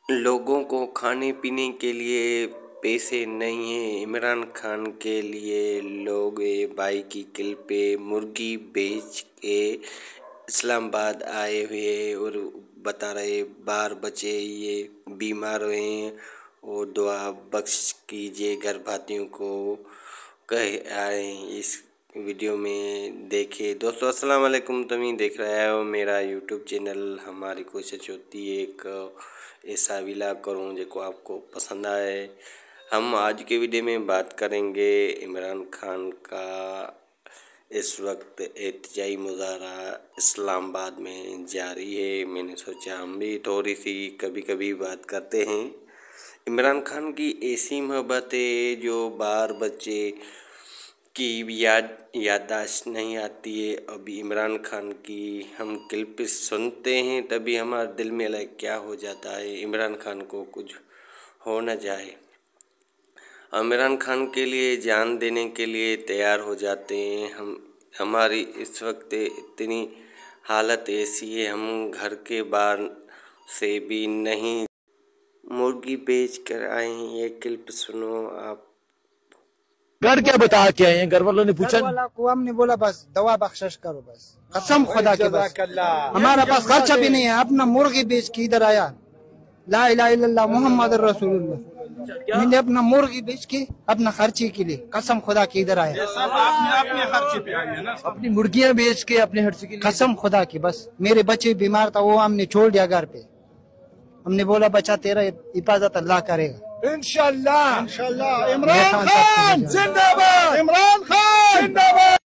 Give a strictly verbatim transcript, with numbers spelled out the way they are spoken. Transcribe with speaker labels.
Speaker 1: लोगों को खाने पीने के लिए पैसे नहीं हैं। इमरान खान के लिए लोग ये भाई की किल पे मुर्गी बेच के इस्लामाबाद आए हुए और बता रहे बार बचे ये बीमार हुए हैं और दुआ बख्श कीजिए गर्भवतियों को कह आए इस वीडियो में देखे। दोस्तों अस्सलाम वालेकुम, तुम देख रहे हो मेरा यूट्यूब चैनल। हमारी कोशिश होती है एक ऐसा विला करूँ जो आपको पसंद आए। हम आज के वीडियो में बात करेंगे इमरान खान का इस वक्त एहतजाजी मुजाहरा इस्लामाबाद में जारी है। मैंने सोचा हम भी थोड़ी सी कभी कभी बात करते हैं। इमरान खान की ऐसी मोहब्बत है जो बार बच्चे की याद याददाश्त नहीं आती है। अभी इमरान खान की हम क्लिप सुनते हैं तभी हमारे दिल में लाइक क्या हो जाता है, इमरान खान को कुछ हो न जाए। इमरान खान के लिए जान देने के लिए तैयार हो जाते हैं हम। हमारी इस वक्त इतनी हालत ऐसी है, हम घर के बाहर से भी नहीं मुर्गी बेच कर आए हैं। ये क्लिप सुनो आप।
Speaker 2: घर क्या बता के आए हैं? घर वालों ने पूछा?
Speaker 3: घर वाला को हमने बोला बस दवा बख्शिश करो, बस कसम खुदा की, बस हमारा पास खर्चा भी नहीं है। अपना मुर्गी बेच के इधर आया। ला इलाहा इल्लल्लाह मोहम्मद रसूलुल्लाह। मैंने अपना मुर्गी बेच के अपना खर्चे के लिए कसम खुदा के इधर आया।
Speaker 2: अपने खर्चे पे आए हैं ना? अपनी मुर्गियां बेच के अपने खर्चे के लिए?
Speaker 3: कसम खुदा की, बस मेरे बच्चे बीमार था, वो हमने छोड़ दिया घर पे। हमने बोला बच्चा तेरा हिफाजत अल्लाह करेगा
Speaker 2: इंशाल्लाह। इंशाल्लाह। इमरान खान जिंदाबाद। इमरान खान जिंदाबाद।